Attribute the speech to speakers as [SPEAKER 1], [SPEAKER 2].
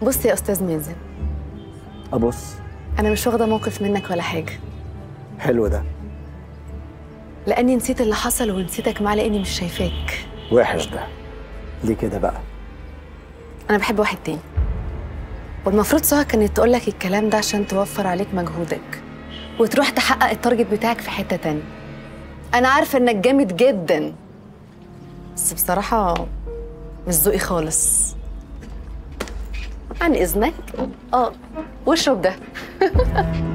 [SPEAKER 1] بص يا استاذ مازن،
[SPEAKER 2] ابص.
[SPEAKER 1] انا مش واخده موقف منك ولا حاجه.
[SPEAKER 2] حلو ده.
[SPEAKER 1] لاني نسيت اللي حصل ونسيتك معاه لاني مش شايفاك.
[SPEAKER 2] وحش ده. ليه كده بقى؟
[SPEAKER 1] انا بحب واحد تاني، والمفروض سهى كانت تقول لك الكلام ده عشان توفر عليك مجهودك وتروح تحقق التارجت بتاعك في حته تانيه. انا عارفه انك جامد جدا، بس بصراحه مش ذوقي خالص. عن اذنك. واشرب ده.